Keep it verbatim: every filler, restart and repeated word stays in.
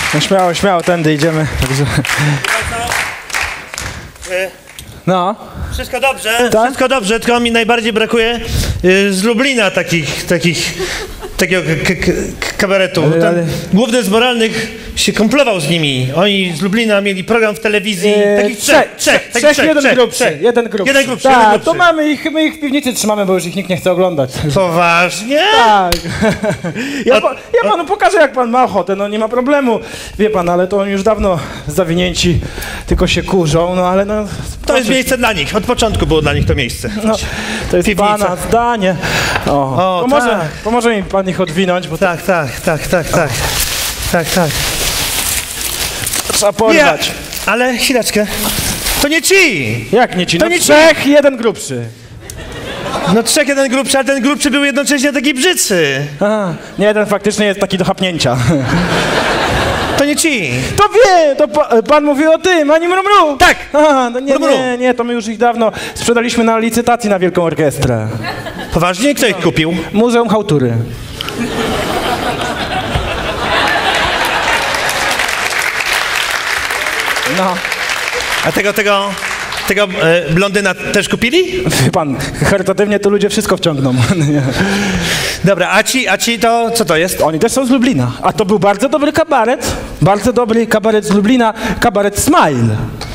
No śmiało, śmiało, tędy idziemy. Także... No. Wszystko dobrze, tak? wszystko dobrze, tylko mi najbardziej brakuje y, z Lublina takich, takich, takiego kabaretu. Ale, ale... Główny z Moralnych się kumplował z nimi. Oni z Lublina mieli program w telewizji. Eee, takich trzech, trzech, trzech, takich trzech, jeden trzech, grubszy, trzech. jeden grubszy. Jeden grubszy, Tak, jeden grubszy. to mamy ich, my ich w piwnicy trzymamy, bo już ich nikt nie chce oglądać. Poważnie? Tak. Ja, A- pa, ja panu pokażę, jak pan ma ochotę, no nie ma problemu. Wie pan, ale to oni już dawno zawinięci, tylko się kurzą, no ale no... To jest miejsce dla nich. Od początku było dla nich to miejsce. No, to jest Piwnica. pana zdanie. O, O, pomoże, tak. pomoże mi pan ich odwinąć, bo to Tak, tak, tak, tak, tak. Tak, tak. trzeba Nie, porwać. ale chwileczkę. To nie ci! Jak nie ci? To No nie ci. trzech, jeden grubszy. No trzech, jeden grubszy, ale ten grubszy był jednocześnie taki brzydszy. Aha, nie, ten faktycznie jest taki do chapnięcia. To nie ci. To wie, to pa, pan mówi o tym, ani mrumru. Tak. Aha, no nie, Mrumru. nie, nie, to my już ich dawno sprzedaliśmy na licytacji na Wielką Orkiestrę. Poważnie? Kto ich kupił? Muzeum Chałtury. No, A tego, tego, tego e, blondyna też kupili? wie pan, charytatywnie to ludzie wszystko wciągną. Dobra, a ci, a ci to co to jest? Oni też są z Lublina, a to był bardzo dobry kabaret, bardzo dobry kabaret z Lublina, kabaret Smile.